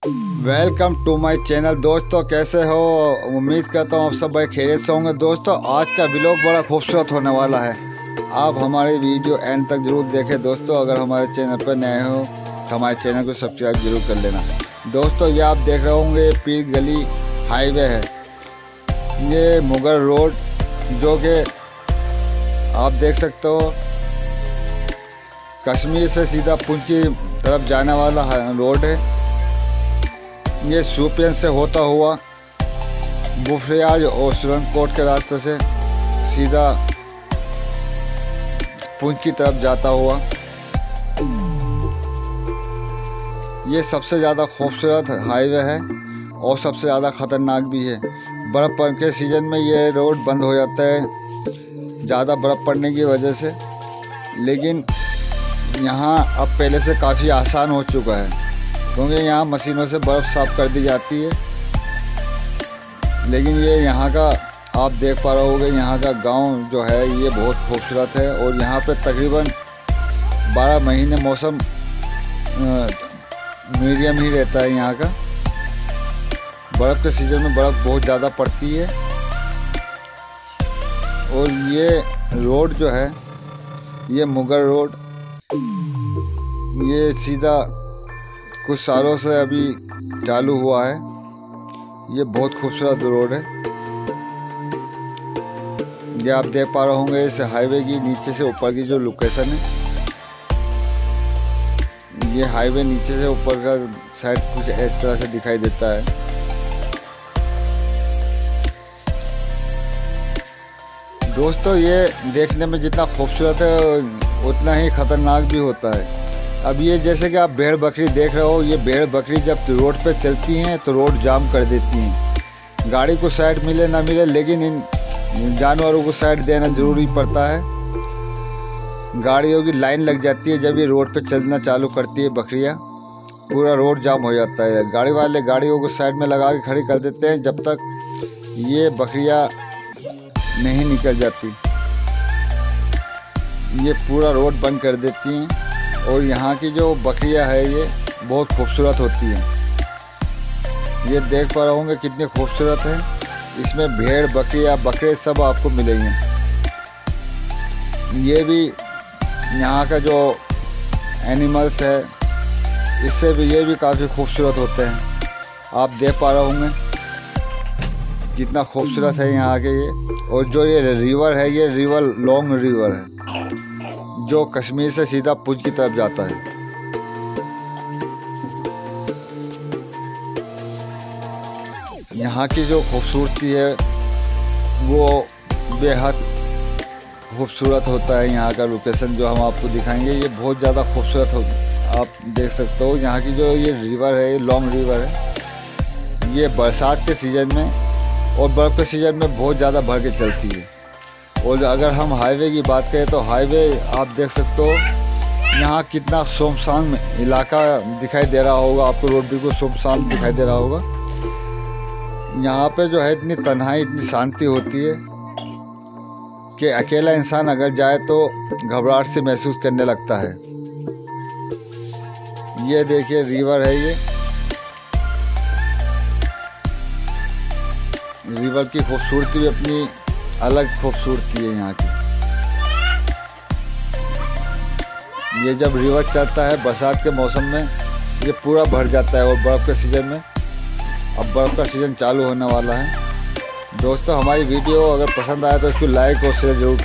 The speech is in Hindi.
Welcome to my channel. दोस्तों कैसे हो? उम्मीद करता हूँ आप सब भाई खैरियत से होंगे। दोस्तों आज का व्लॉग बड़ा खूबसूरत होने वाला है, आप हमारी वीडियो एंड तक जरूर देखें। दोस्तों अगर हमारे चैनल पर नए हो तो हमारे चैनल को सब्सक्राइब जरूर कर लेना। दोस्तों ये आप देख रहे होंगे पीर गली हाईवे है, ये मुगल रोड जो कि आप देख सकते हो कश्मीर से सीधा पुंछ की तरफ जाने वाला रोड है। ये शोपियान से होता हुआ बुफरियाज और सुरंगकोट के रास्ते से सीधा पुंछ की तरफ जाता हुआ ये सबसे ज़्यादा खूबसूरत हाईवे है और सबसे ज़्यादा ख़तरनाक भी है। बर्फ़ के सीज़न में ये रोड बंद हो जाता है ज़्यादा बर्फ़ पड़ने की वजह से, लेकिन यहाँ अब पहले से काफ़ी आसान हो चुका है क्योंकि यहाँ मशीनों से बर्फ़ साफ़ कर दी जाती है। लेकिन ये यहाँ का आप देख पा रहे होगे, यहाँ का गांव जो है ये बहुत खूबसूरत है और यहाँ पे तकरीबन 12 महीने मौसम मीडियम ही रहता है। यहाँ का बर्फ़ के सीज़न में बर्फ़ बहुत ज़्यादा पड़ती है और ये रोड जो है ये मुगल रोड ये सीधा कुछ सालों से अभी चालू हुआ है। ये बहुत खूबसूरत रोड है, ये आप देख पा रहे होंगे इस हाईवे की नीचे से ऊपर की जो लोकेशन है। ये हाईवे नीचे से ऊपर का साइड कुछ इस तरह से दिखाई देता है। दोस्तों ये देखने में जितना खूबसूरत है उतना ही ख़तरनाक भी होता है। अब ये जैसे कि आप भेड़ बकरी देख रहे हो, ये भेड़ बकरी जब रोड पे चलती हैं तो रोड जाम कर देती हैं। गाड़ी को साइड मिले ना मिले लेकिन इन जानवरों को साइड देना ज़रूरी पड़ता है। गाड़ियों की लाइन लग जाती है जब ये रोड पे चलना चालू करती है बकरियां, पूरा रोड जाम हो जाता है। गाड़ी वाले गाड़ियों को साइड में लगा के खड़ी कर देते हैं जब तक ये बकरियां नहीं निकल जाती। ये पूरा रोड बंद कर देती हैं और यहाँ की जो बकरियां है ये बहुत खूबसूरत होती हैं। ये देख पा रहे होंगे कितनी खूबसूरत है। इसमें भेड़ बकरियां बकरे सब आपको मिलेंगे। ये भी यहाँ का जो एनिमल्स है इससे भी ये भी काफ़ी खूबसूरत होते हैं। आप देख पा रहे होंगे कितना खूबसूरत है यहाँ के ये। और जो ये रिवर है ये रिवर लॉन्ग रिवर है जो कश्मीर से सीधा पुंछ की तरफ जाता है। यहाँ की जो खूबसूरती है वो बेहद खूबसूरत होता है। यहाँ का लोकेशन जो हम आपको दिखाएंगे ये बहुत ज़्यादा खूबसूरत हो, आप देख सकते हो। यहाँ की जो ये रिवर है ये लॉन्ग रिवर है, ये बरसात के सीज़न में और बर्फ़ के सीज़न में बहुत ज़्यादा भर के चलती है। और अगर हम हाईवे की बात करें तो हाईवे आप देख सकते हो यहाँ कितना सुनसान इलाका दिखाई दे रहा होगा आपको। रोड बिल्कुल सुनसान दिखाई दे रहा होगा। यहाँ पे जो है इतनी तन्हाई इतनी शांति होती है कि अकेला इंसान अगर जाए तो घबराहट से महसूस करने लगता है। ये देखिए रिवर है, ये रिवर की खूबसूरती भी अपनी अलग खूबसूरती है यहाँ की। ये जब रिवर चलता है बरसात के मौसम में ये पूरा भर जाता है और बर्फ़ के सीज़न में अब बर्फ़ का सीज़न चालू होने वाला है। दोस्तों हमारी वीडियो अगर पसंद आए तो इसको लाइक और शेयर जरूर